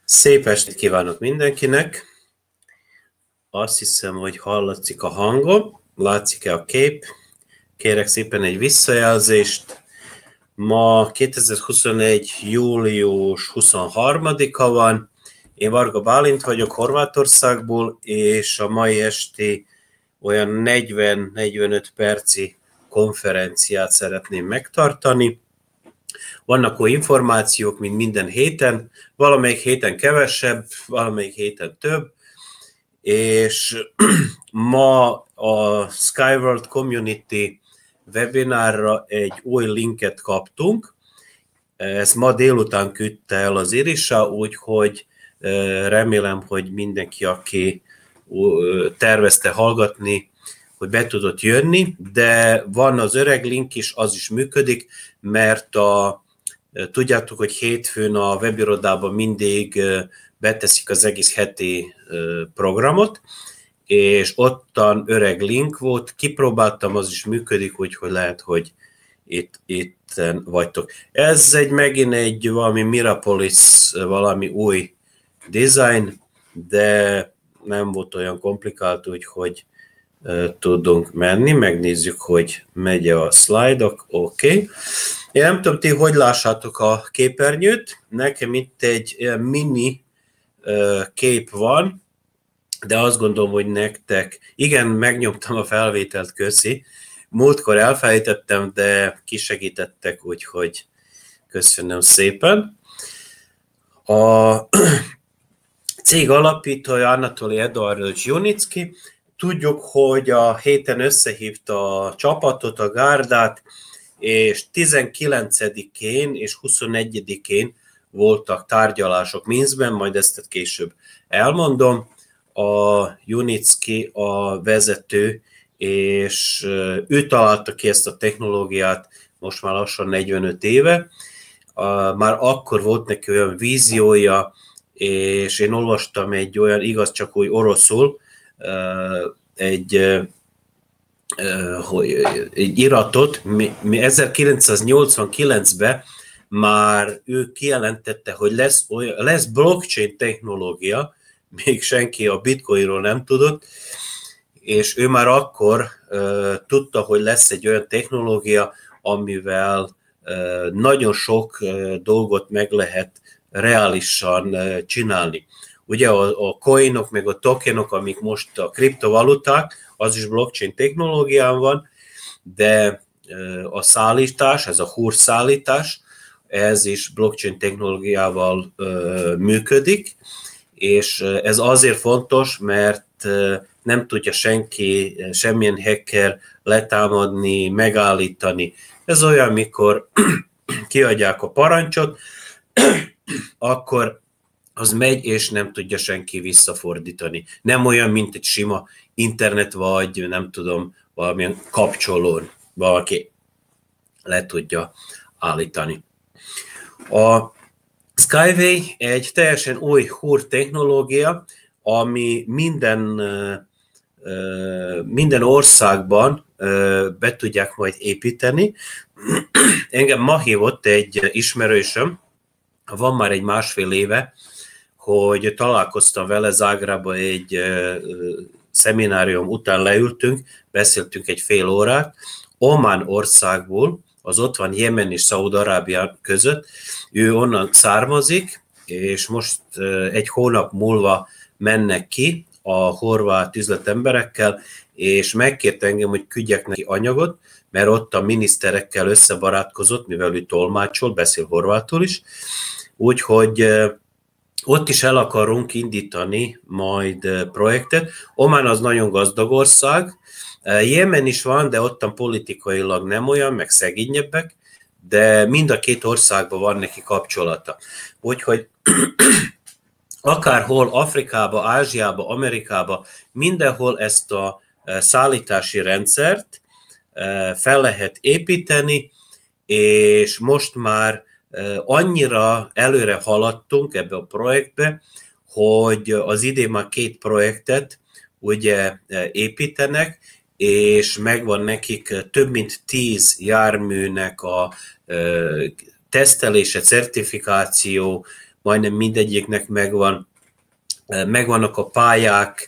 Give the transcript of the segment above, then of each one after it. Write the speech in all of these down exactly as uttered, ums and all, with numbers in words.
Szép estét kívánok mindenkinek! Azt hiszem, hogy hallatszik a hangom, látszik-e a kép. Kérek szépen egy visszajelzést. Ma kétezer-huszonegy. július huszonharmadika van. Én Varga Bálint vagyok Horvátországból, és a mai esti olyan negyven-negyvenöt perci konferenciát szeretném megtartani. Vannak olyan információk, mint minden héten, valamelyik héten kevesebb, valamelyik héten több, és ma a Skyworld Community webinárra egy új linket kaptunk. Ezt ma délután küldte el az Irisa, úgyhogy remélem, hogy mindenki, aki tervezte hallgatni, hogy be tudott jönni, de van az öreg link is, az is működik, mert a, tudjátok, hogy hétfőn a webirodában mindig beteszik az egész heti programot, és ottan öreg link volt, kipróbáltam, az is működik, úgyhogy lehet, hogy itt, itt vagytok. Ez egy megint egy valami Mirapolis, valami új design, de nem volt olyan komplikált, úgyhogy tudunk menni, megnézzük, hogy megy a szlájdok, oké. Okay. Én nem tudom, ti hogy lássátok a képernyőt, nekem itt egy mini kép van, de azt gondolom, hogy nektek, igen, megnyomtam a felvételt, köszi. Múltkor elfelejtettem, de kisegítettek, úgyhogy köszönöm szépen. A cég alapítója Anatoli Eduardovich Junicki. Tudjuk, hogy a héten összehívta a csapatot, a gárdát, és tizenkilencedikén és huszonegyedikén voltak tárgyalások Minskben, majd ezt később elmondom. A Junicki a vezető, és ő találta ki ezt a technológiát most már lassan negyvenöt éve. Már akkor volt neki olyan víziója, és én olvastam egy olyan, igaz, csak úgy oroszul, egy, egy iratot, ezerkilencszáznyolcvankilencben már ő kijelentette, hogy lesz, olyan, lesz blockchain technológia, még senki a bitcoinról nem tudott, és ő már akkor uh, tudta, hogy lesz egy olyan technológia, amivel uh, nagyon sok uh, dolgot meg lehet reálisan uh, csinálni. Ugye a, a coinok, meg a tokenok, amik most a kriptovaluták, az is blockchain technológián van, de uh, a szállítás, ez a húrszállítás, ez is blockchain technológiával uh, működik, és ez azért fontos, mert nem tudja senki, semmilyen hacker letámadni, megállítani. Ez olyan, mikor kiadják a parancsot, akkor az megy, és nem tudja senki visszafordítani. Nem olyan, mint egy sima internet, vagy nem tudom, valamilyen kapcsolón valaki le tudja állítani. A Skyway egy teljesen új húr technológia, ami minden, minden országban be tudják majd építeni. Engem ma hívott egy ismerősöm, van már egy másfél éve, hogy találkoztam vele Zágrában egy szeminárium után leültünk, beszéltünk egy fél órát, Omán országból, az ott van Jemen és Szaúd-Arábia között, ő onnan származik, és most egy hónap múlva mennek ki a horvát üzletemberekkel, és megkért engem, hogy küldjek neki anyagot, mert ott a miniszterekkel összebarátkozott, mivel ő tolmácsol, beszél horvátul is, úgyhogy ott is el akarunk indítani majd projektet. Omán az nagyon gazdag ország, Jemen is van, de ottan politikailag nem olyan, meg szegényebbek, de mind a két országban van neki kapcsolata. Úgyhogy akárhol, Afrikába, Ázsiába, Amerikába, mindenhol ezt a szállítási rendszert fel lehet építeni, és most már annyira előre haladtunk ebbe a projektbe, hogy az idén már két projektet ugye építenek, és megvan nekik több mint tíz járműnek a tesztelése, certifikáció, majdnem mindegyiknek megvan, megvannak a pályák,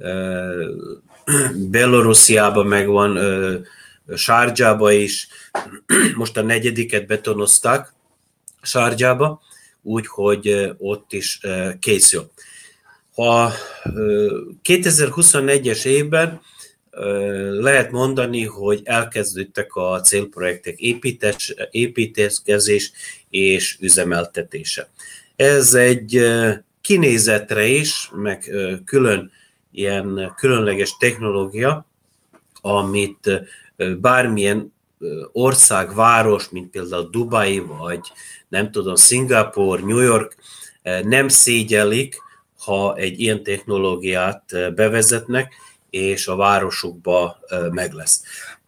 Belorussziában megvan, Sárdzsába is, most a negyediket betonozták Sárdzsába, úgyhogy ott is készül. A kétezer-huszonegyes évben lehet mondani, hogy elkezdődtek a célprojektek építés, építkezés és üzemeltetése. Ez egy kinézetre is, meg külön ilyen különleges technológia, amit bármilyen ország, város, mint például Dubai, vagy nem tudom, Szingapúr, New York nem szégyelik, ha egy ilyen technológiát bevezetnek, és a városukba meg lesz.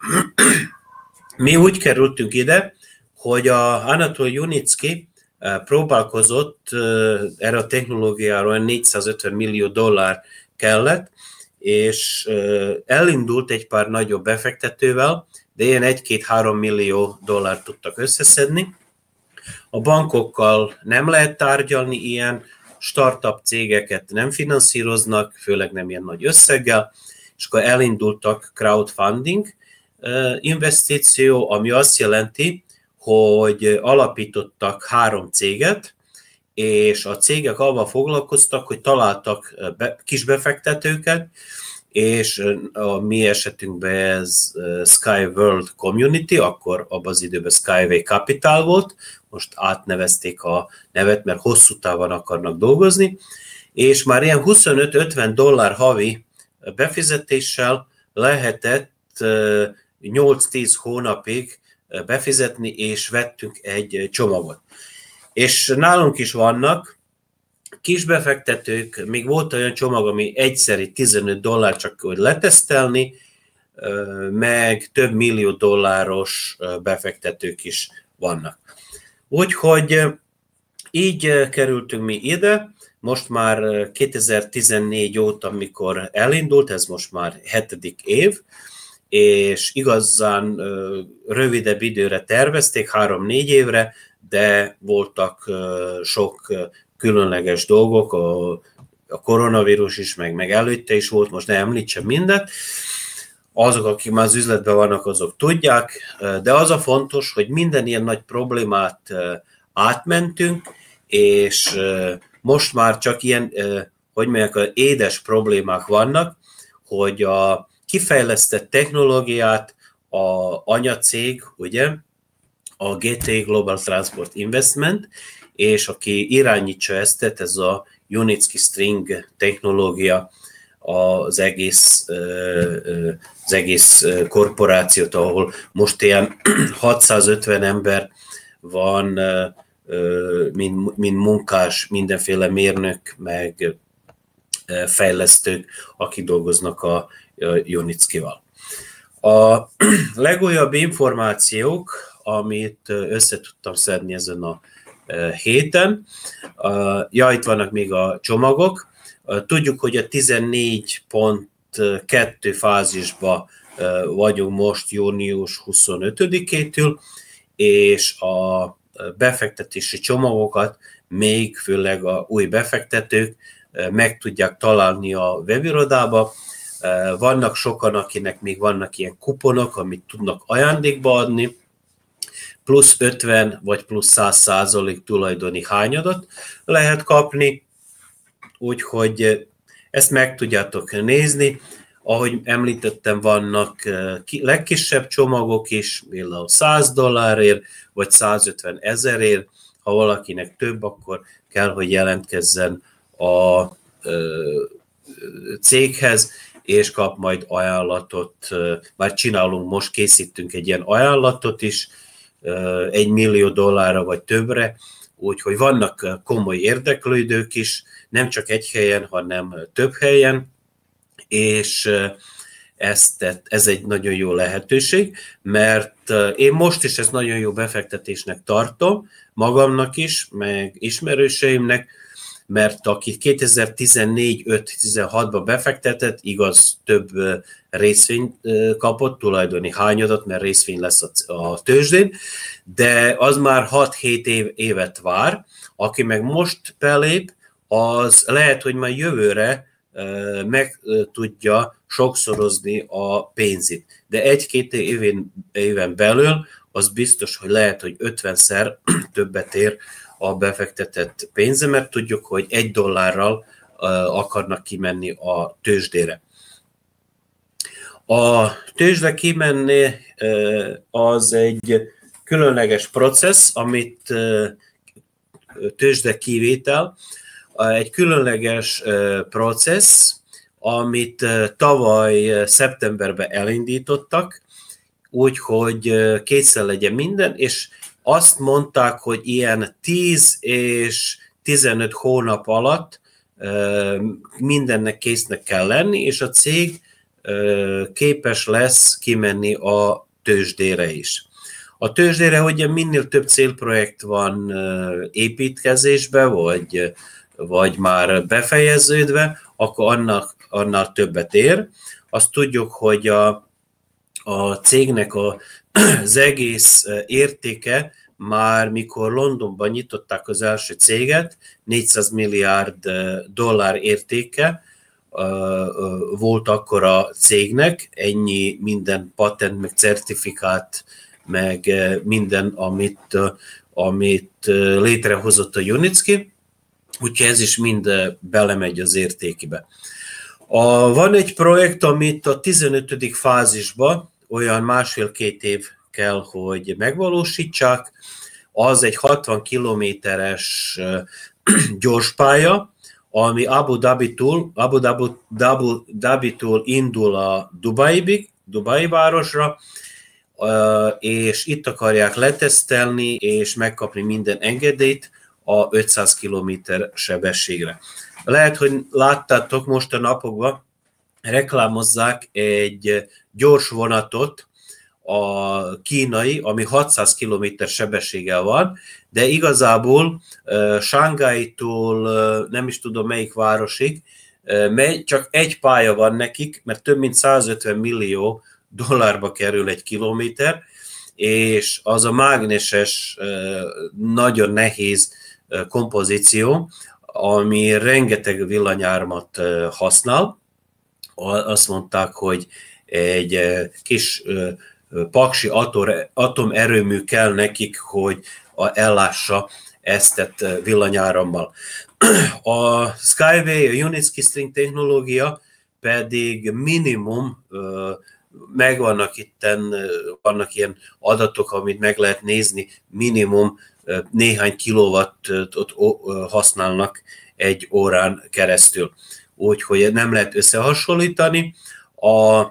Mi úgy kerültünk ide, hogy a Anatol Junicki próbálkozott, erre a technológiára négyszázötven millió dollár kellett, és elindult egy pár nagyobb befektetővel, de ilyen egy-két-három millió dollárt tudtak összeszedni. A bankokkal nem lehet tárgyalni, ilyen startup cégeket nem finanszíroznak, főleg nem ilyen nagy összeggel, és akkor elindultak crowdfunding investíció, ami azt jelenti, hogy alapítottak három céget, és a cégek avval foglalkoztak, hogy találtak be, kis befektetőket, és a mi esetünkben ez Sky World Community, akkor abban az időben Skyway Capital volt, most átnevezték a nevet, mert hosszú távon akarnak dolgozni, és már ilyen huszonöt-ötven dollár havi befizetéssel lehetett nyolc-tíz hónapig befizetni, és vettünk egy csomagot. És nálunk is vannak kisbefektetők, még volt olyan csomag, ami egyszeri tizenöt dollár csak hogy letesztelni, meg több millió dolláros befektetők is vannak. Úgyhogy így kerültünk mi ide, most már kétezer-tizennégy óta, amikor elindult, ez most már hetedik év, és igazán rövidebb időre tervezték, három-négy évre, de voltak sok különleges dolgok, a, a koronavírus is, meg, meg előtte is volt, most ne említsem mindet. Azok, akik már az üzletben vannak, azok tudják, de az a fontos, hogy minden ilyen nagy problémát átmentünk, és most már csak ilyen, hogy mondják, édes problémák vannak, hogy a kifejlesztett technológiát a anyacég, ugye, a gé té Global Transport Investment, és aki irányítsa ezt, ez a Junicki String technológia, az egész, az egész korporációt, ahol most ilyen hatszázötven ember van, mint, mint munkás, mindenféle mérnök, meg fejlesztők, akik dolgoznak a Junickival. A legújabb információk, amit össze tudtam szedni ezen a héten, ja, itt vannak még a csomagok. Tudjuk, hogy a tizennégy pont kettő fázisban vagyunk most június huszonötödikétől, és a befektetési csomagokat még főleg a új befektetők meg tudják találni a webirodába. Vannak sokan, akinek még vannak ilyen kuponok, amit tudnak ajándékba adni, plusz ötven vagy plusz száz százalék tulajdoni hányadat lehet kapni, úgyhogy ezt meg tudjátok nézni. Ahogy említettem, vannak legkisebb csomagok is, például száz dollárért, vagy százötven ezerért. Ha valakinek több, akkor kell, hogy jelentkezzen a céghez, és kap majd ajánlatot. Már csinálunk, most készítünk egy ilyen ajánlatot is, egy millió dollárra vagy többre, úgyhogy vannak komoly érdeklődők is, nem csak egy helyen, hanem több helyen, és ezt, ez egy nagyon jó lehetőség, mert én most is ezt nagyon jó befektetésnek tartom, magamnak is, meg ismerőseimnek, mert aki kétezer-tizennégy öt tizenhatban befektetett, igaz, több részvény kapott, tulajdoni hányadat, mert részvény lesz a tőzsdén, de az már hat-hét év, évet vár, aki meg most belép, az lehet, hogy már jövőre meg tudja sokszorozni a pénzét. De egy-két éven, éven belül az biztos, hogy lehet, hogy ötvenszer többet ér a befektetett pénze, mert tudjuk, hogy egy dollárral akarnak kimenni a tőzsdére. A tőzsde kimenni az egy különleges processz, amit tőzsde kivétel, egy különleges processz, amit tavaly szeptemberben elindítottak, úgyhogy kétszer legyen minden, és azt mondták, hogy ilyen tíz és tizenöt hónap alatt mindennek késznek kell lenni, és a cég képes lesz kimenni a tőzsdére is. A tőzsdére ugye minél több célprojekt van építkezésbe, vagy, vagy már befejeződve, akkor annak, annál többet ér. Azt tudjuk, hogy a, a cégnek a, az egész értéke már mikor Londonban nyitották az első céget, négyszáz milliárd dollár értéke volt akkor a cégnek, ennyi minden patent, meg certifikát, meg minden, amit, amit létrehozott a Unitsky, úgyhogy ez is mind belemegy az értékébe. A, van egy projekt, amit a tizenötödik fázisban olyan másfél-két év kell, hogy megvalósítsák, az egy hatvan kilométeres gyorspálya, ami Abu Dhabi-tól, Abu Dhabi-tól indul a Dubaibig, Dubai városra, és itt akarják letesztelni és megkapni minden engedélyt a ötszáz kilométer sebességre. Lehet, hogy láttátok most a napokban, reklámozzák egy gyors vonatot, a kínai, ami hatszáz kilométer sebességgel van, de igazából uh, Shanghai-tól uh, nem is tudom melyik városig, uh, megy, csak egy pálya van nekik, mert több mint százötven millió dollárba kerül egy kilométer, és az a mágneses, uh, nagyon nehéz uh, kompozíció, ami rengeteg villanyáramot uh, használ. Azt mondták, hogy egy uh, kis uh, paksi atomerőmű kell nekik, hogy ellássa ezt a villanyárammal. A Skyway, a Unitsky String technológia pedig minimum, megvannak itten, vannak ilyen adatok, amit meg lehet nézni, minimum néhány kilowattot használnak egy órán keresztül. Úgyhogy nem lehet összehasonlítani. A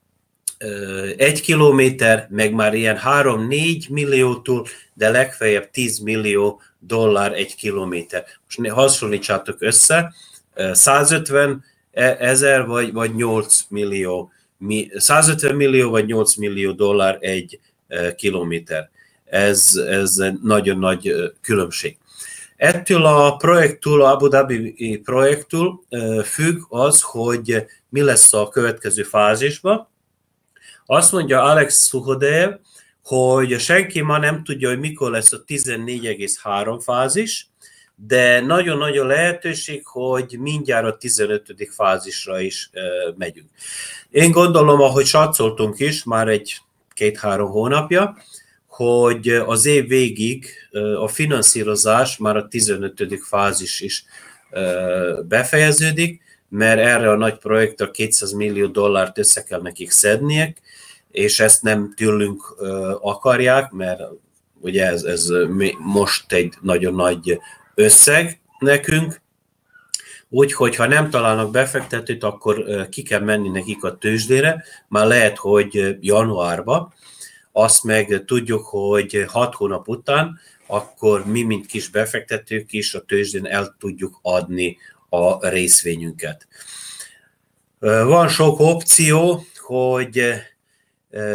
egy kilométer, meg már ilyen három-négy milliótól, de legfeljebb tíz millió dollár egy kilométer. Most hasonlítsátok össze, százötven ezer vagy, vagy nyolc millió, százötven millió vagy nyolc millió dollár egy kilométer. Ez, ez nagyon nagy különbség. Ettől a projektől, a Abu Dhabi projektől függ az, hogy mi lesz a következő fázisban. Azt mondja Alex Suhodev, hogy senki ma nem tudja, hogy mikor lesz a tizennégy egész három fázis, de nagyon-nagyon lehetőség, hogy mindjárt a tizenötödik fázisra is e, megyünk. Én gondolom, ahogy satszoltunk is, már egy két-három hónapja, hogy az év végig a finanszírozás már a tizenötödik fázis is e, befejeződik, mert erre a nagy projektre kétszáz millió dollárt össze kell nekik szedniek, és ezt nem tőlünk akarják, mert ugye ez, ez most egy nagyon nagy összeg nekünk, úgyhogy ha nem találnak befektetőt, akkor ki kell menni nekik a tőzsdére, már lehet, hogy januárban, azt meg tudjuk, hogy hat hónap után, akkor mi, mint kis befektetők is a tőzsdén el tudjuk adni a részvényünket. Van sok opció, hogy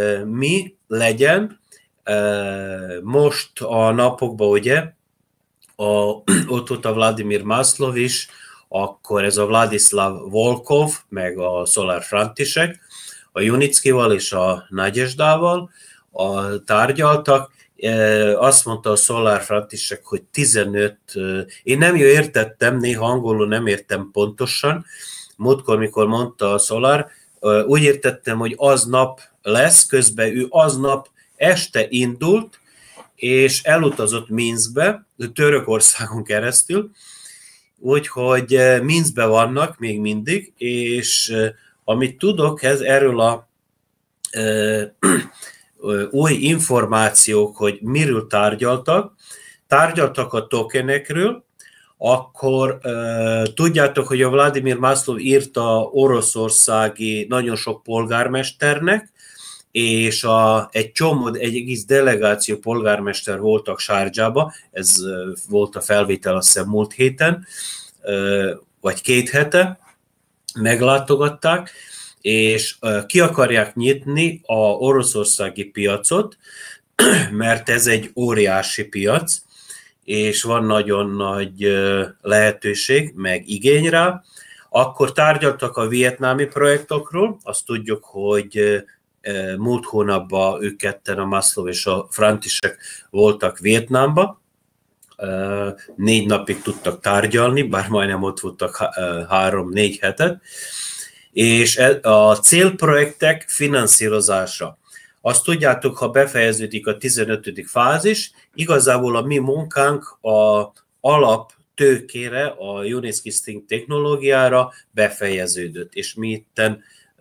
mi legyen. Most a napokban ugye a, ott volt a Vladimir Maslov is, akkor ez a Vladislav Volkov, meg a Solar František, a Junickival és a Nagyesdával a, tárgyaltak. Azt mondta a Solar František, hogy tizenöt, én nem jó értettem, néha angolul nem értem pontosan, múltkor, mikor mondta a Solar, úgy értettem, hogy aznap lesz, közben ő aznap este indult, és elutazott Minskbe, Törökországon keresztül, úgyhogy Minskbe vannak még mindig, és amit tudok ez, erről a e, új információk, hogy miről tárgyaltak, tárgyaltak a tokenekről, akkor e, tudjátok, hogy a Vladimir Maslov írta oroszországi nagyon sok polgármesternek, és a, egy csomó, egy egész delegáció polgármester voltak Sárdzsába, ez volt a felvétel azt hiszem múlt héten, vagy két hete, meglátogatták, és ki akarják nyitni a oroszországi piacot, mert ez egy óriási piac, és van nagyon nagy lehetőség, meg igény rá. Akkor tárgyaltak a vietnámi projektokról, azt tudjuk, hogy múlt hónapban ők ketten, a Maslov és a František voltak Vietnámba, négy napig tudtak tárgyalni, bár majdnem ott voltak három-négy hetet, és a célprojektek finanszírozása. Azt tudjátok, ha befejeződik a tizenötödik fázis, igazából a mi munkánk a alap tőkére, a Uniski Sting technológiára befejeződött, és mi itten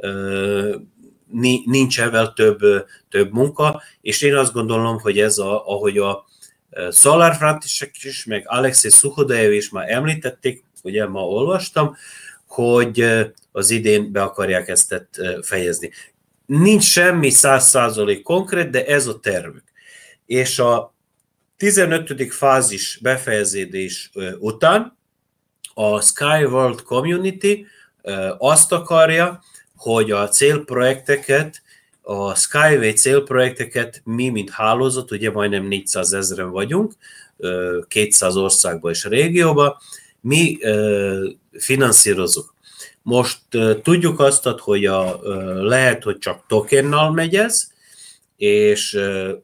nincs ebben több, több munka, és én azt gondolom, hogy ez, a, ahogy a Solar František is, meg Alexei Suhodev is már említették, ugye ma olvastam, hogy az idén be akarják ezt fejezni. Nincs semmi száz százalék konkrét, de ez a tervük. És a tizenötödik fázis befejeződés után a Sky World Community azt akarja, hogy a célprojekteket, a Skyway célprojekteket mi, mint hálózat, ugye majdnem négyszázezren vagyunk, kétszáz országban és régióban, mi finanszírozunk. Most tudjuk azt, hogy a, lehet, hogy csak tokennal megy ez, és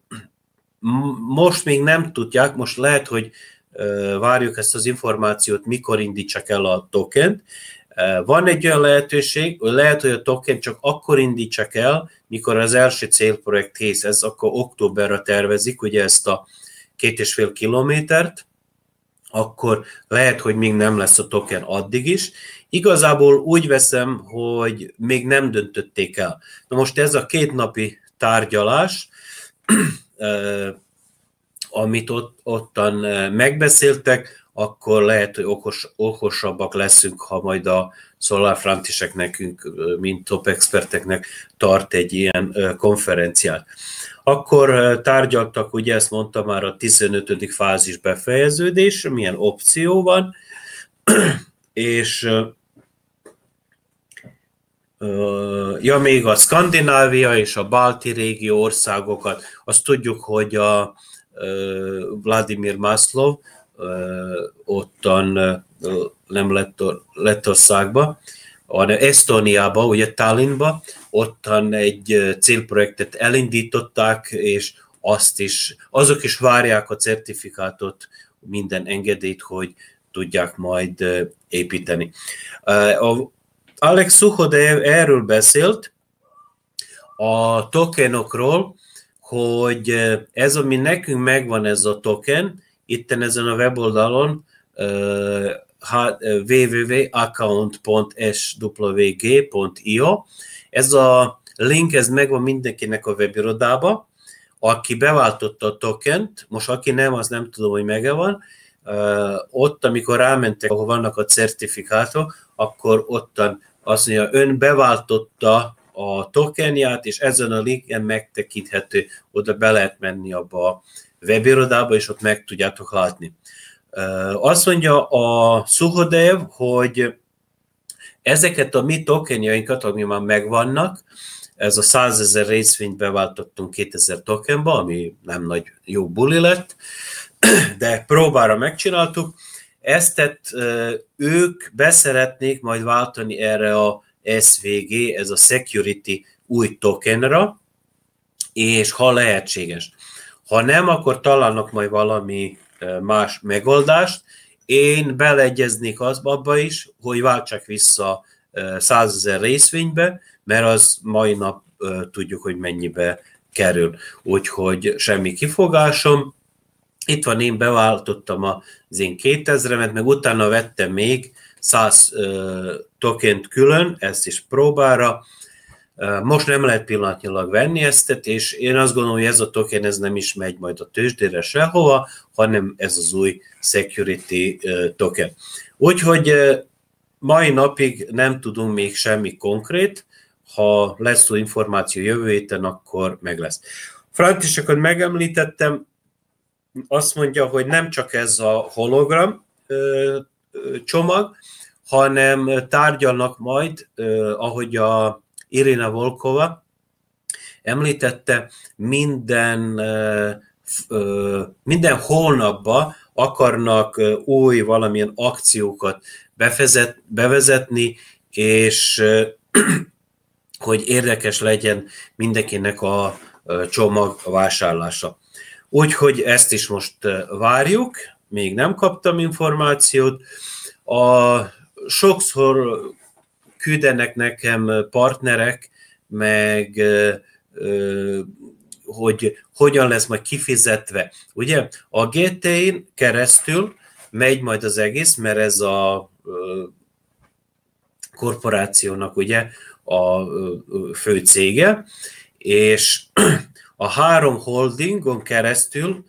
most még nem tudják, most lehet, hogy várjuk ezt az információt, mikor indítsák el a tokent. Van egy olyan lehetőség, hogy lehet, hogy a token csak akkor indítsák el, mikor az első célprojekt kész, ez akkor októberre tervezik, ugye ezt a két és fél kilométert, akkor lehet, hogy még nem lesz a token addig is. Igazából úgy veszem, hogy még nem döntötték el. Na most ez a kétnapi tárgyalás, amit ott, ottan megbeszéltek, akkor lehet, hogy okos, okosabbak leszünk, ha majd a Solar František nekünk, mint top experteknek tart egy ilyen konferenciát. Akkor tárgyaltak, ugye ezt mondta már, a tizenötödik fázis befejeződés, milyen opció van, és ja, még a Skandinávia és a balti régió országokat, azt tudjuk, hogy a Vladimir Maslov ottan nem Lettországba, hanem Esztóniába, ugye Tallinnba, ottan egy célprojektet elindították, és azt is, azok is várják a certifikátot, minden engedélyt, hogy tudják majd építeni. Alex Suhodev erről beszélt, a tokenokról, hogy ez, ami nekünk megvan, ez a token, itten ezen a weboldalon uh, double-u double-u double-u pont account pont s w g pont i o. Ez a link, ez megvan mindenkinek a webirodába, aki beváltotta a tokent, most aki nem, az nem tudom, hogy mege van, uh, ott, amikor rámentek, ahol vannak a certifikátok, akkor ottan azt mondja, ön beváltotta a tokenját, és ezen a linken megtekinthető, oda be lehet menni abba a webirodába, és ott meg tudjátok látni. Azt mondja a Suhodev, hogy ezeket a mi tokenjainkat, ami már megvannak, ez a százezer részvényt beváltottunk kétezer tokenba, ami nem nagy jó buli lett, de próbára megcsináltuk. Ezt tett, ők beszeretnék majd váltani erre a es vé gé, ez a security új tokenra, és ha lehetséges. Ha nem, akkor találnak majd valami más megoldást. Én beleegyeznék az abba is, hogy váltsák vissza százezer részvénybe, mert az mai nap tudjuk, hogy mennyibe kerül. Úgyhogy semmi kifogásom. Itt van, én beváltottam az én kétezremet, meg utána vettem még száz tokent külön, ezt is próbára. Most nem lehet pillanatnyilag venni ezt, és én azt gondolom, hogy ez a token ez nem is megy majd a tőzsdére sehova, hanem ez az új security token. Úgyhogy mai napig nem tudunk még semmi konkrét, ha lesz új információ jövő héten, akkor meg lesz. Františekot megemlítettem, azt mondja, hogy nem csak ez a hologram csomag, hanem tárgyalnak majd, ahogy a Irina Volkova említette, minden, minden hónapban akarnak új valamilyen akciókat befezet, bevezetni, és hogy érdekes legyen mindenkinek a csomag vásárlása. Úgyhogy ezt is most várjuk, még nem kaptam információt. A, sokszor küldenek nekem partnerek, meg hogy hogyan lesz majd kifizetve. Ugye a gé té í-n keresztül megy majd az egész, mert ez a korporációnak ugye a fő cége, és a három holdingon keresztül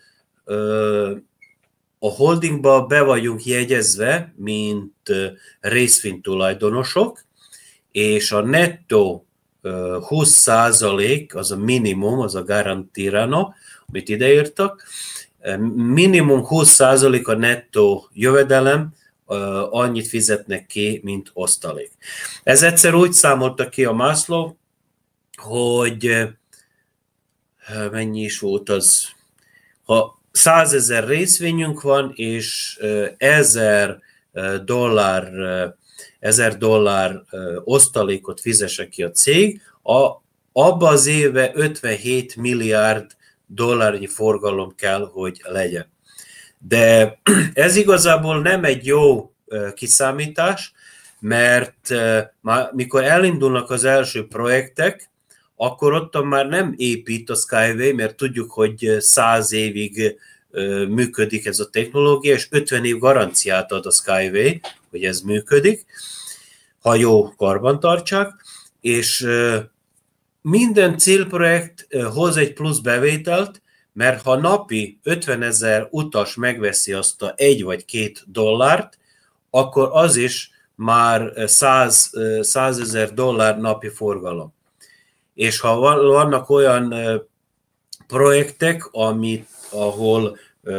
a holdingba be vagyunk jegyezve, mint részvénytulajdonosok, és a nettó húsz százalék, az a minimum, az a garantírano, amit ideírtak, minimum húsz százalék a nettó jövedelem, annyit fizetnek ki, mint osztalék. Ez egyszer úgy számolta ki a Maslow, hogy mennyi is volt az, ha százezer részvényünk van, és ezer dollár, ezer dollár osztalékot fizesse ki a cég, a, abba az éve ötvenhét milliárd dollárnyi forgalom kell, hogy legyen. De ez igazából nem egy jó kiszámítás, mert mikor elindulnak az első projektek, akkor ott már nem épít a Skyway, mert tudjuk, hogy száz évig működik ez a technológia, és ötven év garanciát ad a Skyway, hogy ez működik, ha jó karban tartsák, és minden célprojekt hoz egy plusz bevételt, mert ha napi ötvenezer utas megveszi azt a egy vagy két dollárt, akkor az is már százezer dollár napi forgalom. És ha vannak olyan projektek, amit, ahol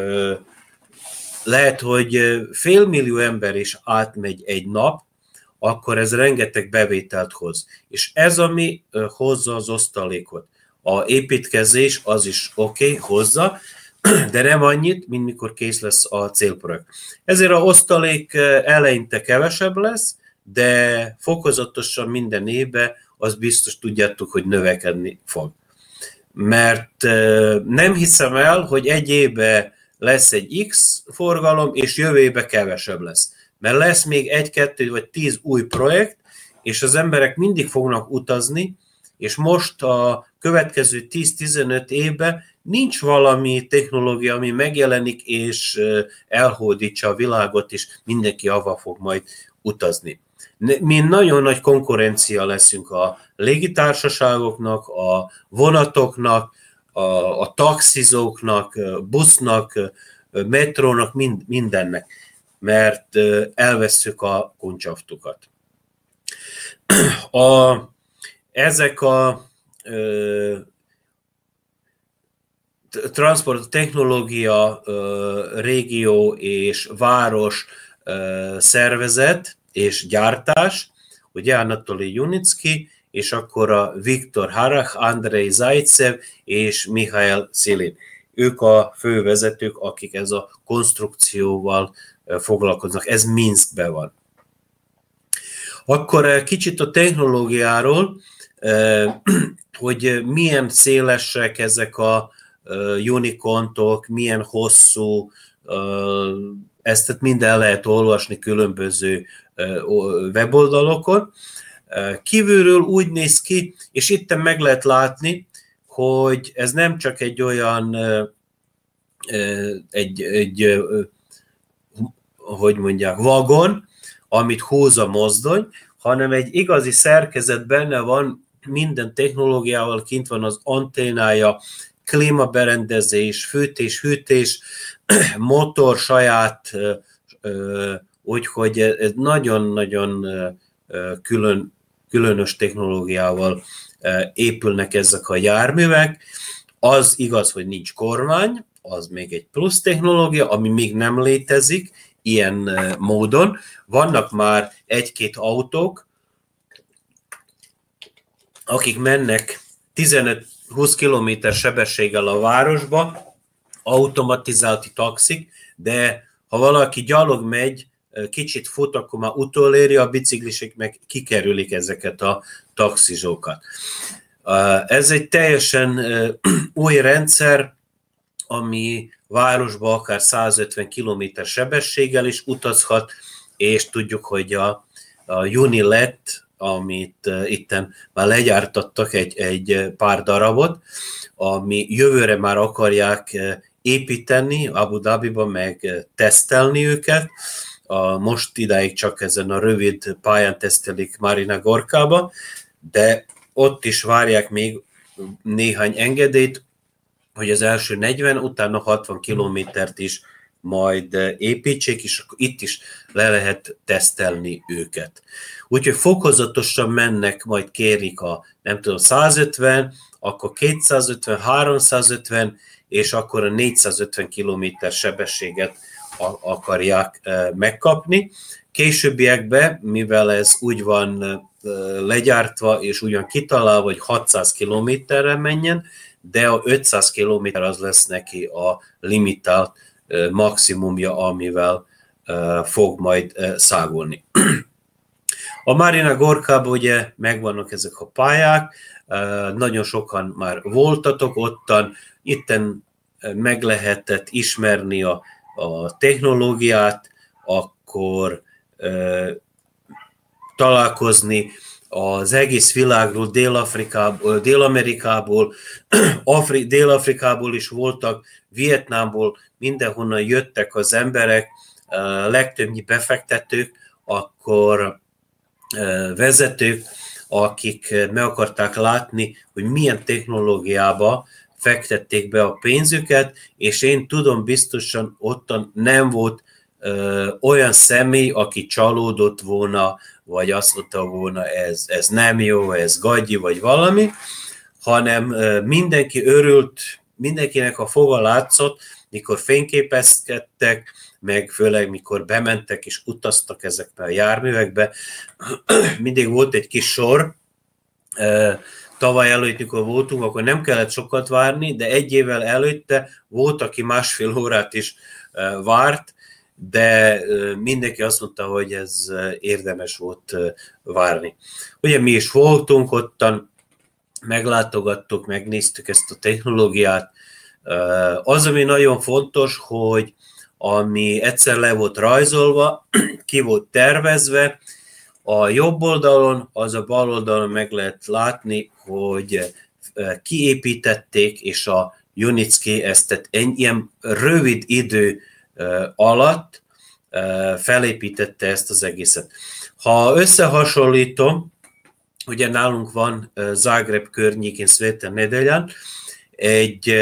lehet, hogy félmillió ember is átmegy egy nap, akkor ez rengeteg bevételt hoz. És ez, ami hozza az osztalékot. A építkezés az is oké, okay, hozza, de nem annyit, mint mikor kész lesz a célprojekt. Ezért a osztalék eleinte kevesebb lesz, de fokozatosan minden évben az biztos tudjátok, hogy növekedni fog. Mert nem hiszem el, hogy egy évben lesz egy X forgalom, és jövő évben kevesebb lesz. Mert lesz még egy, kettő vagy tíz új projekt, és az emberek mindig fognak utazni, és most a következő tíz-tizenöt évben nincs valami technológia, ami megjelenik, és elhódítsa a világot, és mindenki avval fog majd utazni. Mi nagyon nagy konkurencia leszünk a légitársaságoknak, a vonatoknak, a, a taxizóknak, busznak, metrónak, mind, mindennek, mert elvesszük a kuncsaftukat. A, ezek a ö, transport technológia ö, régió és város ö, szervezet és gyártás, ugye Anatoli Junicki, és akkor a Viktor Harach, Andrei Zaitsev és Mihail Szilin. ők a fővezetők, akik ez a konstrukcióval foglalkoznak. Ez Minskben van. Akkor kicsit a technológiáról, hogy milyen szélesek ezek a unikontok, milyen hosszú, ezt mind el lehet olvasni különböző weboldalokon. Kívülről úgy néz ki, és itt meg lehet látni, hogy ez nem csak egy olyan, egy, egy hogy mondják, vagon, amit húz a mozdony, hanem egy igazi szerkezet, benne van minden technológiával, kint van az anténája, klímaberendezés, fűtés, hűtés, motor saját, úgyhogy ez nagyon-nagyon külön, különös technológiával épülnek ezek a járművek. Az igaz, hogy nincs kormány, az még egy plusz technológia, ami még nem létezik ilyen módon. Vannak már egy-két autók, akik mennek tizenöt-húsz kilométer sebességgel a városba, automatizált taxik, de ha valaki gyalog megy, kicsit fut, akkor már utoléri, a biciklisek meg kikerülik ezeket a taxizsókat. Ez egy teljesen új rendszer, ami városba akár százötven kilométer sebességgel is utazhat, és tudjuk, hogy a, a Unilet, amit uh, itten már legyártattak egy, egy pár darabot, ami jövőre már akarják uh, építeni Abu Dhabiba, meg uh, tesztelni őket. A, most idáig csak ezen a rövid pályán tesztelik Marina Gorkába, de ott is várják még néhány engedélyt, hogy az első negyven, utána hatvan kilométert is majd építsék, és akkor itt is le lehet tesztelni őket. Úgyhogy fokozatosan mennek, majd kérik a, nem tudom, százötven, akkor kétszázötven, háromszázötven, és akkor a négyszázötven kilométer sebességet akarják megkapni. Későbbiekben, mivel ez úgy van legyártva, és ugyan kitalálva, hogy hatszáz kilométerre menjen, de a ötszáz kilométer az lesz neki a limitált maximumja, amivel fog majd szágulni. A Marina Gorkában ugye megvannak ezek a pályák, nagyon sokan már voltatok ottan, itten meg lehetett ismerni a, a technológiát, akkor találkozni az egész világról, Dél-Afrikából, Dél-Amerikából, Afri, Dél-Afrikából is voltak, Vietnámból, mindenhonnan jöttek az emberek, legtöbbnyi befektetők, akkor vezetők, akik meg akarták látni, hogy milyen technológiába fektették be a pénzüket, és én tudom biztosan, ottan nem volt olyan személy, aki csalódott volna, vagy azt mondta volna, ez, ez nem jó, ez gagyi, vagy valami, hanem mindenki örült, mindenkinek a foga látszott, mikor fényképezkedtek, meg főleg mikor bementek és utaztak ezekbe a járművekbe. Mindig volt egy kis sor, tavaly előtt, mikor voltunk, akkor nem kellett sokat várni, de egy évvel előtte volt, aki másfél órát is várt, de mindenki azt mondta, hogy ez érdemes volt várni. Ugye mi is voltunk ottan, meglátogattuk, megnéztük ezt a technológiát. Az, ami nagyon fontos, hogy ami egyszer le volt rajzolva, ki volt tervezve, a jobb oldalon, az a bal oldalon meg lehet látni, hogy kiépítették, és a Unitsky ezt ilyen rövid idő alatt felépítette ezt az egészet. Ha összehasonlítom, ugye nálunk van Zágráb környékén Sveta Nedelyan egy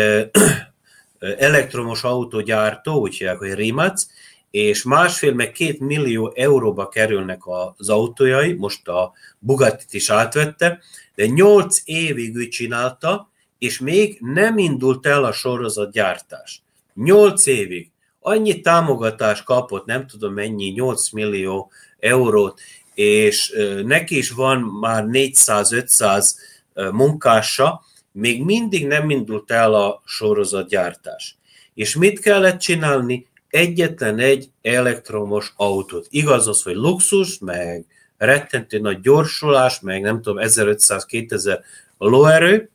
elektromos autógyártó, úgy hívják, hogy Rimac, és másfél meg két millió euróba kerülnek az autójai, most a Bugattit is átvette, de nyolc évig ő csinálta, és még nem indult el a sorozatgyártás. Nyolc évig. Annyi támogatást kapott, nem tudom mennyi, nyolc millió eurót, és neki is van már négyszáz-ötszáz munkása, még mindig nem indult el a sorozatgyártás. És mit kellett csinálni? Egyetlen egy elektromos autót. Igaz az, hogy luxus, meg rettentő nagy gyorsulás, meg nem tudom, ezerötszáz-kétezer lóerő.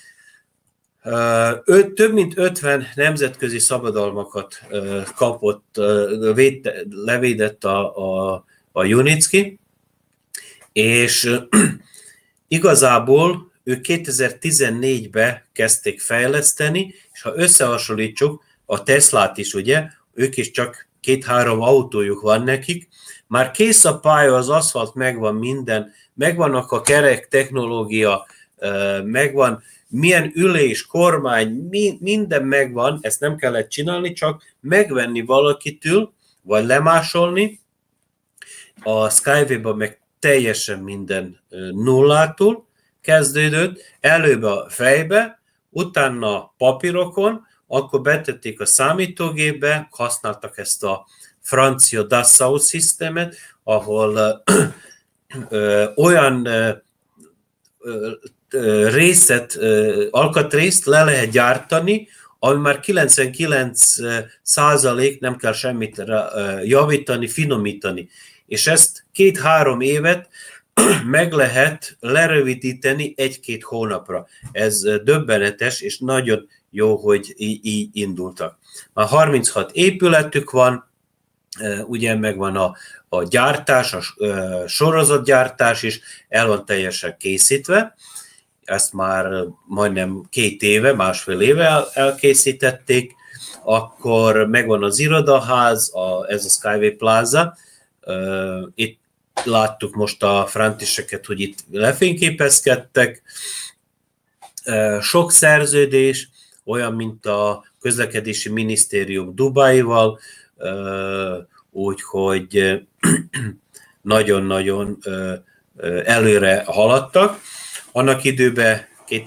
Ő több mint ötven nemzetközi szabadalmakat kapott, levédett a, a, a Junicki, és igazából ők kétezer-tizennégyben kezdték fejleszteni, és ha összehasonlítsuk a Teslát is, ugye, ők is csak két-három autójuk van nekik, már kész a pálya, az aszfalt megvan minden, megvannak a kerek technológia, megvan milyen ülés, kormány, minden megvan, ezt nem kellett csinálni, csak megvenni valakitől, vagy lemásolni. A Skyway-ban meg teljesen minden nullától kezdődött, előbb a fejbe, utána papírokon, akkor betették a számítógépbe, használtak ezt a francia Dassault szisztemet, ahol ö, ö, olyan ö, ö, részet, ö, alkatrészt le lehet gyártani, ami már kilencvenkilenc százalék nem kell semmit ö, javítani, finomítani. És ezt két-három évet meg lehet lerövidíteni egy-két hónapra. Ez döbbenetes, és nagyon jó, hogy így indultak. Már harminchat épületük van, ugye megvan a, a gyártás, a sorozatgyártás is, el van teljesen készítve. Ezt már majdnem két éve, másfél éve elkészítették. Akkor megvan az irodaház, a, ez a Skyway Plaza. Itt láttuk most a frontiseket, hogy itt lefényképezkedtek. Sok szerződés, olyan, mint a közlekedési minisztérium Dubáival, úgyhogy nagyon-nagyon előre haladtak. Annak időben,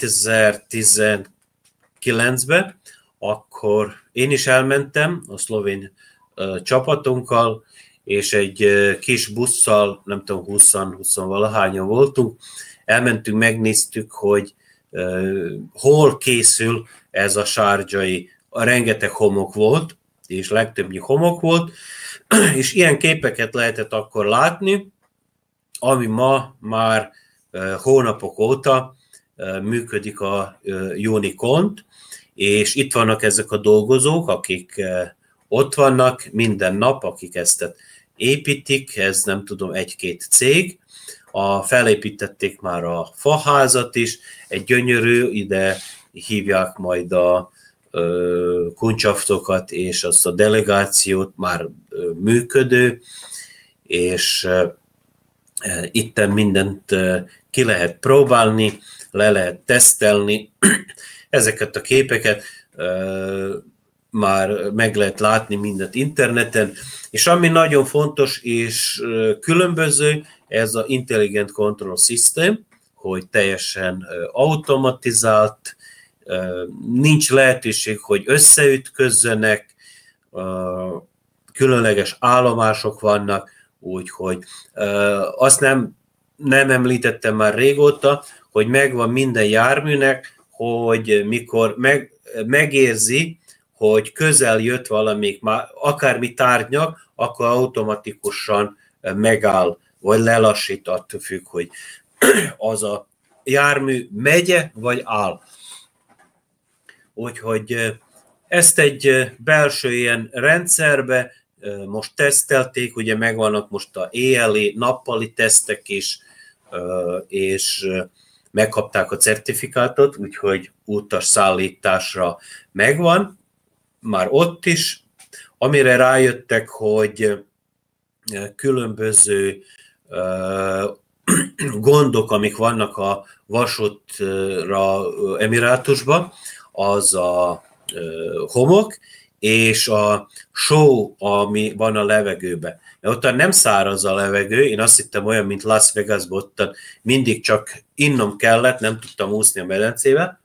kétezer-tizenkilencben, akkor én is elmentem a szlovén csapatunkkal, és egy kis busszal, nem tudom, húsz-húsz valahányan voltunk, elmentünk, megnéztük, hogy uh, hol készül ez a sárdzsai, rengeteg homok volt, és legtöbbnyi homok volt, és ilyen képeket lehetett akkor látni, ami ma már uh, hónapok óta uh, működik a uh, Unicont, és itt vannak ezek a dolgozók, akik uh, ott vannak minden nap, akik ezt építik, ez nem tudom, egy-két cég, a, felépítették már a faházat is, egy gyönyörű, ide hívják majd a ö, kuncsaftokat és azt a delegációt, már ö, működő, és ö, itten mindent ö, ki lehet próbálni, le lehet tesztelni, ezeket a képeket ö, már meg lehet látni mindent interneten, és ami nagyon fontos és különböző, ez az Intelligent Control System, hogy teljesen automatizált, nincs lehetőség, hogy összeütközzenek, különleges állomások vannak, úgyhogy azt nem, nem említettem már régóta, hogy megvan minden járműnek, hogy mikor meg, megérzi, hogy közel jött valamik, akármi tárgyak, akkor automatikusan megáll, vagy lelassít, attól függ, hogy az a jármű megye, vagy áll. Úgyhogy ezt egy belső ilyen rendszerbe most tesztelték, ugye megvannak most a éjjeli, nappali tesztek is, és megkapták a certifikátot, úgyhogy utas szállításra megvan, már ott is, amire rájöttek, hogy különböző gondok, amik vannak a vasútra Emirátusban, az a homok, és a só, ami van a levegőben. De ott nem száraz a levegő, én azt hittem olyan, mint Las Vegasban, ott mindig csak innom kellett, nem tudtam úszni a medencébe.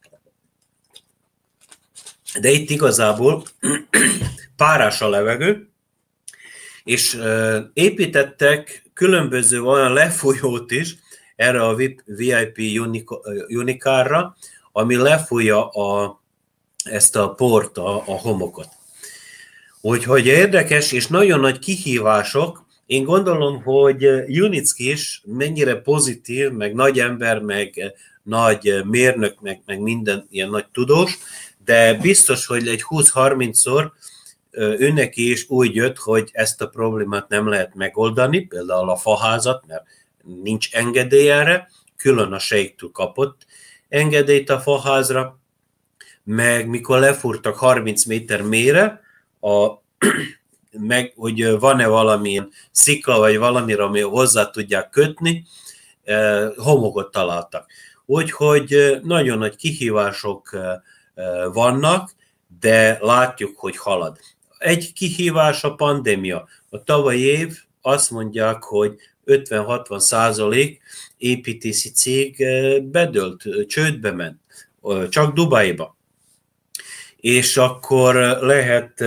De itt igazából párás a levegő, és építettek különböző olyan lefolyót is erre a vé i pé Unicarra, ami lefújja a, ezt a port, a, a homokot. Úgyhogy érdekes és nagyon nagy kihívások. Én gondolom, hogy Junicki is mennyire pozitív, meg nagy ember, meg nagy mérnök, meg, meg minden ilyen nagy tudós, de biztos, hogy egy húsz-harmincszor őneki is úgy jött, hogy ezt a problémát nem lehet megoldani, például a faházat, mert nincs engedély erre, külön a sejktől kapott engedélyt a faházra, meg mikor lefúrtak harminc méter mélyre, a, meg hogy van-e valamilyen szikla, vagy valamire, ami hozzá tudják kötni, homokot találtak. Úgyhogy nagyon nagy kihívások vannak, de látjuk, hogy halad. Egy kihívás a pandémia. A tavalyi év azt mondják, hogy ötven-hatvan százalék építési cég bedőlt, csődbe ment, csak Dubajba. És akkor lehet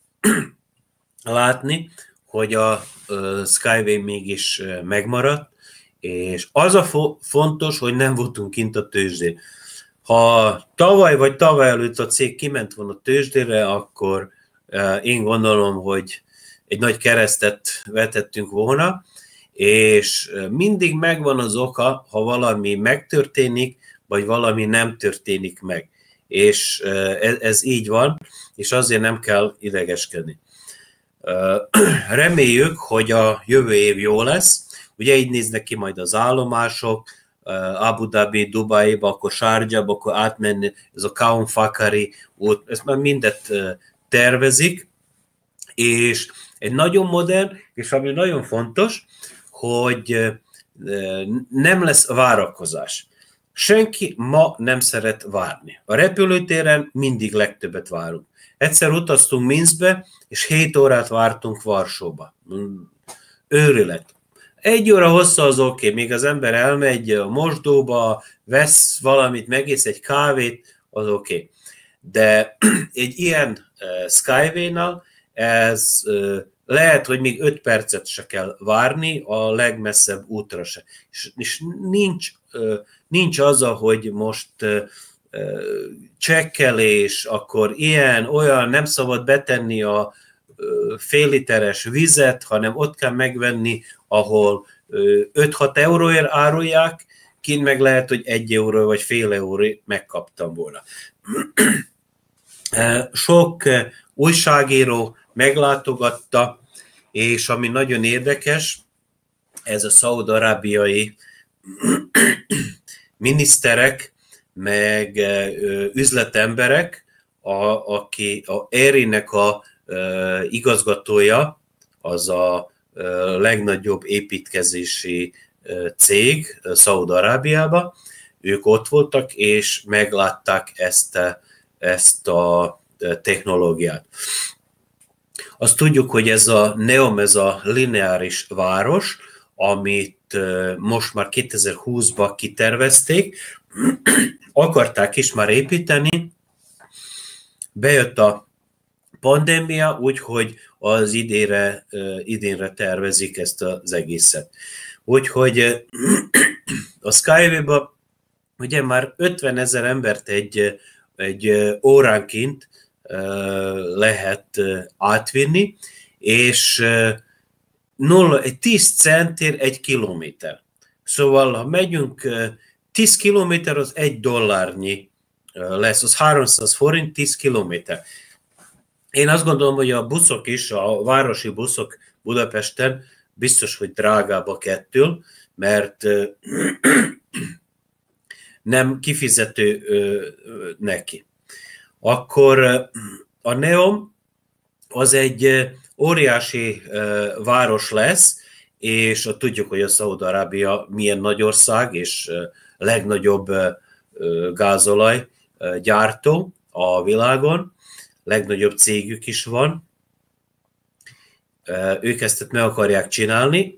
látni, hogy a Skyway mégis megmaradt, és az a fontos, hogy nem voltunk kint a tőzsdén. Ha tavaly vagy tavaly előtt a cég kiment volna a tőzsdére, akkor én gondolom, hogy egy nagy keresztet vetettünk volna, és mindig megvan az oka, ha valami megtörténik, vagy valami nem történik meg. És ez, ez így van, és azért nem kell idegeskedni. Reméljük, hogy a jövő év jó lesz. Ugye így néznek ki majd az állomások, Abu Dhabi, Dubaiba, akkor Sharjahba, akkor átmenni, ez a Khaon Fakari út, ezt már mindet tervezik, és egy nagyon modern, és ami nagyon fontos, hogy nem lesz várakozás. Senki ma nem szeret várni. A repülőtéren mindig legtöbbet várunk. Egyszer utaztunk Minskbe, és hét órát vártunk Varsóba. Őrület. Egy óra hossza az oké, okay. Még az ember elmegy a mosdóba, vesz valamit, megész egy kávét, az oké. Okay. De egy ilyen uh, Skyway-nál ez uh, lehet, hogy még öt percet se kell várni, a legmesszebb útra se. És, és nincs, uh, nincs az, hogy most uh, csekkelés, akkor ilyen, olyan, nem szabad betenni a fél literes vizet, hanem ott kell megvenni, ahol öt-hat euróért árulják, kint meg lehet, hogy egy euró vagy fél euró megkaptam volna. Sok újságíró meglátogatta, és ami nagyon érdekes, ez a szaúd-arábiai miniszterek, meg üzletemberek, a, aki a Érinek a igazgatója, az a legnagyobb építkezési cég Szaúd-Arábiában, ők ott voltak, és meglátták ezt, ezt a technológiát. Azt tudjuk, hogy ez a NEOM, ez a lineáris város, amit most már kétezer-húszban kitervezték, akarták is már építeni, bejött a pandémia, úgyhogy az idénre, idénre tervezik ezt az egészet. Úgyhogy a Skyway-ba ugye már ötvenezer embert egy, egy óránként lehet átvinni, és nulla, egy tíz centért egy kilométer. Szóval, ha megyünk tíz kilométer, az egy dollárnyi lesz, az háromszáz forint tíz kilométer. Én azt gondolom, hogy a buszok is, a városi buszok Budapesten biztos, hogy drágább a kettől, mert nem kifizető neki. Akkor a NEOM az egy óriási város lesz, és tudjuk, hogy a Szaúd-Arábia milyen nagy ország, és legnagyobb gázolaj gyártó a világon, legnagyobb cégük is van. Ők ezt meg akarják csinálni,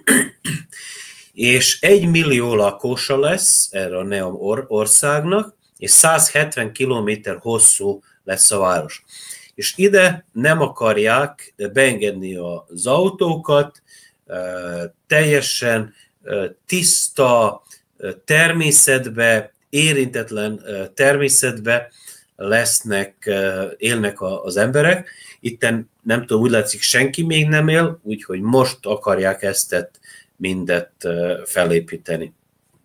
és egy millió lakosa lesz erre a NEOM országnak, és száz hetven kilométer hosszú lesz a város. És ide nem akarják beengedni az autókat, teljesen tiszta természetbe érintetlen természetben lesznek, élnek az emberek. Itten nem tudom, úgy látszik, senki még nem él, úgyhogy most akarják ezt mindet felépíteni.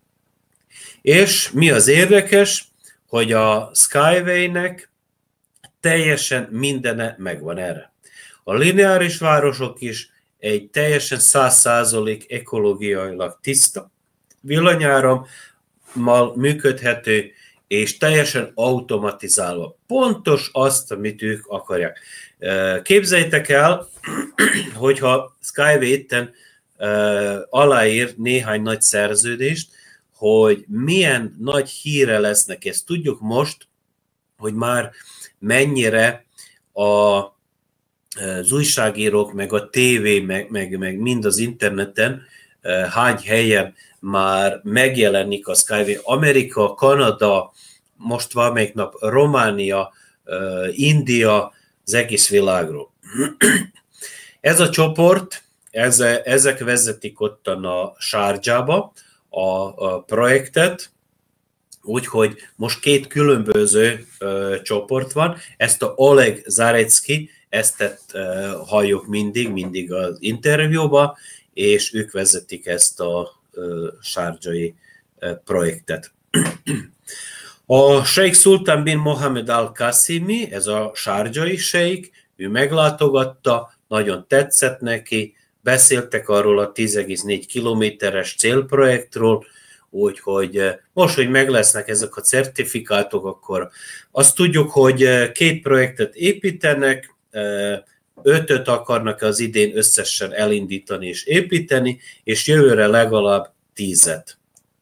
És mi az érdekes, hogy a Skyway-nek teljesen mindene megvan erre. A lineáris városok is egy teljesen száz százalék ekológiailag tiszta villanyárammal működhető, és teljesen automatizálva. Pontos azt, amit ők akarják. Képzeljétek el, hogyha Skyway itten aláír néhány nagy szerződést, hogy milyen nagy híre lesznek. Ezt tudjuk most, hogy már mennyire a, az újságírók, meg a tévé, meg, meg, meg mind az interneten, hány helyen már megjelenik a Skyway. Amerika, Kanada, most valamelyik nap Románia, India, az egész világról. Ez a csoport, ezek vezetik ottan a Sharjahba a, a projektet, úgyhogy most két különböző ö, csoport van. Ezt a Oleg Zarecki, ezt ö, halljuk mindig, mindig az interjúban, és ők vezetik ezt a ö, sharjai ö, projektet. A Sheikh Sultan bin Mohammed al-Qasimi, ez a sharjai sheik, ő meglátogatta, nagyon tetszett neki, beszéltek arról a tíz egész négy kilométeres célprojektről, úgyhogy most, hogy meg lesznek ezek a certifikátok, akkor azt tudjuk, hogy két projektet építenek, ötöt akarnak az idén összesen elindítani és építeni, és jövőre legalább tízet.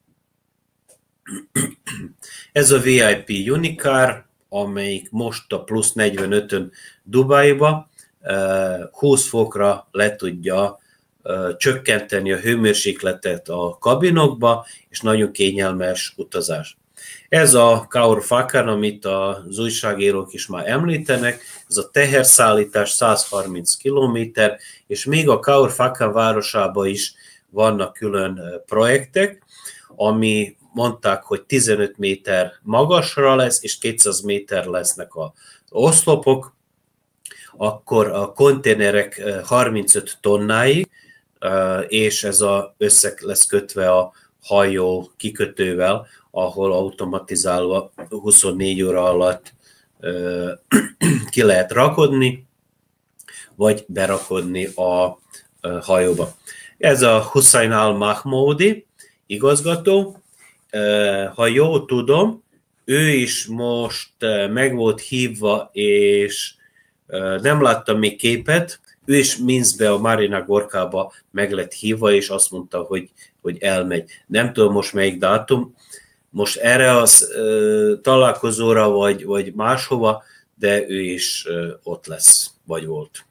Ez a vé i pé Unicar, amelyik most a plusz negyvenötön Dubajba húsz fokra le tudja csökkenteni a hőmérsékletet a kabinokba, és nagyon kényelmes utazás. Ez a Khor Fakkan, amit az újságírók is már említenek, ez a teherszállítás száz harminc kilométer, és még a Khor Fakkan városában is vannak külön projektek, ami mondták, hogy tizenöt méter magasra lesz, és kétszáz méter lesznek az oszlopok, akkor a konténerek harmincöt tonnáig, és ez a össze lesz kötve a hajó kikötővel, ahol automatizálva huszonnégy óra alatt ki lehet rakodni, vagy berakodni a hajóba. Ez a Hussein al-Mahmoudi igazgató, ha jól tudom, ő is most meg volt hívva, és nem láttam még képet, ő is Minszbe, a Marina Gorkába meg lett hívva, és azt mondta, hogy, hogy elmegy. Nem tudom most melyik dátum, most erre az uh, találkozóra, vagy, vagy máshova, de ő is uh, ott lesz, vagy volt.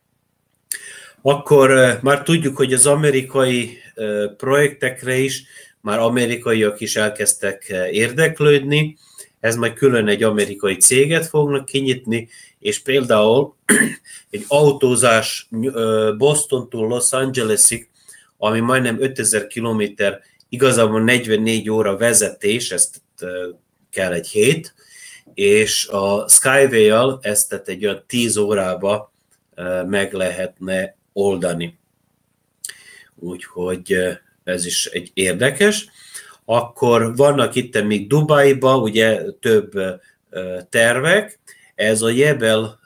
Akkor uh, már tudjuk, hogy az amerikai uh, projektekre is, már amerikaiak is elkezdtek uh, érdeklődni, ez majd külön egy amerikai céget fognak kinyitni, és például egy autózás Bostontól Los Angelesig, ami majdnem ötezer kilométer, igazából negyvennégy óra vezetés, ezt kell egy hét, és a Skyway-jal ezt tehát egy olyan tíz órába meg lehetne oldani. Úgyhogy ez is egy érdekes. Akkor vannak itt még Dubajban ugye több tervek, ez a Jebel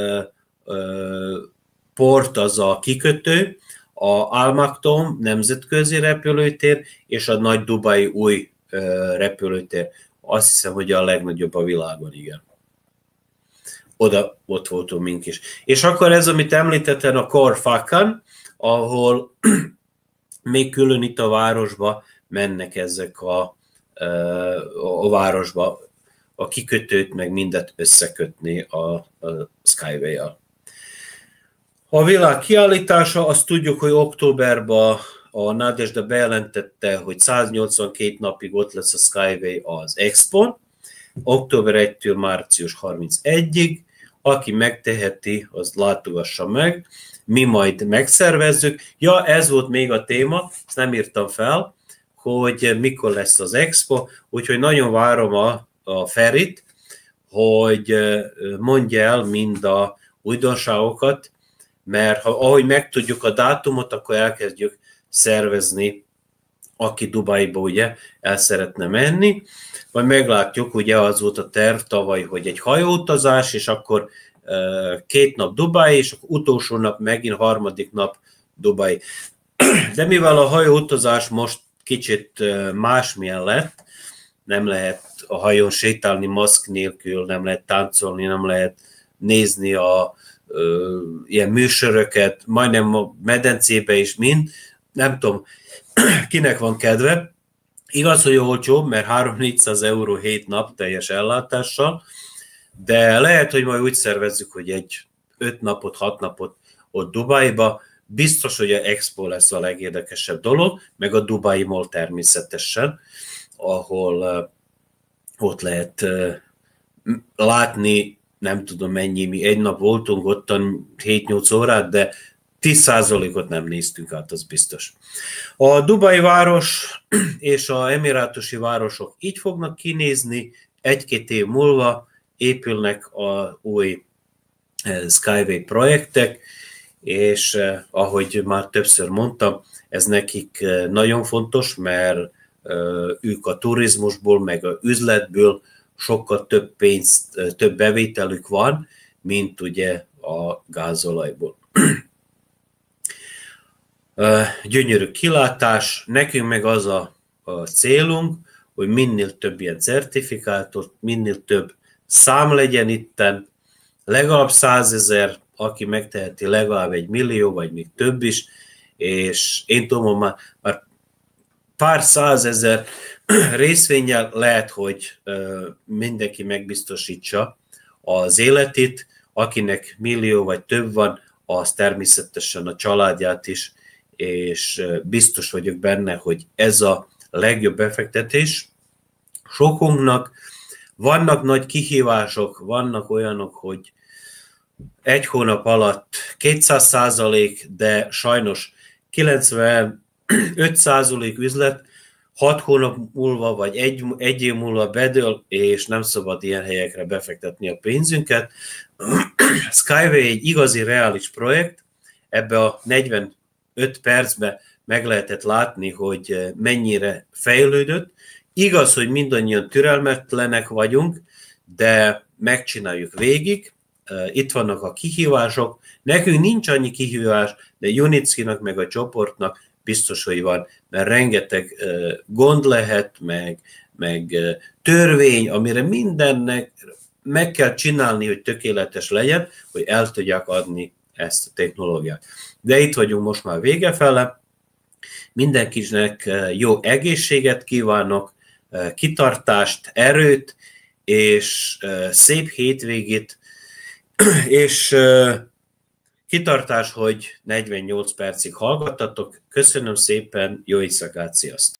port az a kikötő, a Al Maktoum nemzetközi repülőtér, és a Nagy Dubai új repülőtér. Azt hiszem, hogy a legnagyobb a világon, igen. Oda, ott voltunk mink is. És akkor ez, amit említettem, a Khor Fakkan, ahol még külön itt a városba mennek ezek a, a városba, a kikötőt, meg mindet összekötni a, a Skyway-jal. A világ kiállítása, azt tudjuk, hogy októberben a Nadezhda bejelentette, hogy száznyolcvankét napig ott lesz a Skyway az Expon, október elsejétől március harmincegyedikéig, aki megteheti, az látogassa meg, mi majd megszervezzük. Ja, ez volt még a téma, ezt nem írtam fel, hogy mikor lesz az expo, úgyhogy nagyon várom a, a Ferit, hogy mondja el mind a újdonságokat, mert ha, ahogy megtudjuk a dátumot, akkor elkezdjük szervezni, aki Dubajba ugye el szeretne menni, majd meglátjuk, ugye az volt a terv tavaly, hogy egy hajóutazás, és akkor két nap Dubaj, és akkor utolsó nap megint harmadik nap Dubaj. De mivel a hajóutazás most kicsit másmilyen lett, nem lehet a hajón sétálni maszk nélkül, nem lehet táncolni, nem lehet nézni a ö, ilyen műsorokat, majdnem a medencébe is mind, nem tudom, kinek van kedve. Igaz, hogy olcsóbb, mert három-négyszáz euró hét nap teljes ellátással, de lehet, hogy majd úgy szervezzük, hogy egy öt napot, hat napot ott Dubajba, biztos, hogy a Expo lesz a legérdekesebb dolog, meg a Dubai Mall természetesen, ahol uh, ott lehet uh, látni, nem tudom mennyi, mi egy nap voltunk ottan hét-nyolc órát, de tíz százalékot nem néztünk át, az biztos. A Dubai város és a emirátusi városok így fognak kinézni, egy-két év múlva épülnek a új Skyway projektek, és eh, ahogy már többször mondtam, ez nekik nagyon fontos, mert eh, ők a turizmusból, meg a üzletből sokkal több pénzt, több bevételük van, mint ugye a gázolajból. Gyönyörű kilátás, nekünk meg az a, a célunk, hogy minél több ilyen certifikátot, minél több szám legyen itten, legalább százezer, aki megteheti legalább egy millió, vagy még több is, és én tudom, már, már pár százezer részvénnyel lehet, hogy mindenki megbiztosítsa az életét, akinek millió vagy több van, az természetesen a családját is, és biztos vagyok benne, hogy ez a legjobb befektetés sokunknak. Vannak nagy kihívások, vannak olyanok, hogy egy hónap alatt kétszáz százalék, de sajnos kilencvenöt százalék üzlet hat hónap múlva, vagy egy, egy év múlva bedől, és nem szabad ilyen helyekre befektetni a pénzünket. Skyway egy igazi, reális projekt, ebbe a negyvenöt percben meg lehetett látni, hogy mennyire fejlődött. Igaz, hogy mindannyian türelmetlenek vagyunk, de megcsináljuk végig. Itt vannak a kihívások. Nekünk nincs annyi kihívás, de Junickinak meg a csoportnak biztos, hogy van, mert rengeteg gond lehet, meg, meg törvény, amire mindennek meg kell csinálni, hogy tökéletes legyen, hogy el tudják adni ezt a technológiát. De itt vagyunk most már vége fele. Mindenkinek jó egészséget kívánok, kitartást, erőt, és szép hétvégét, és kitartás, hogy negyvennyolc percig hallgattatok. Köszönöm szépen, jó éjszakát, sziasztok!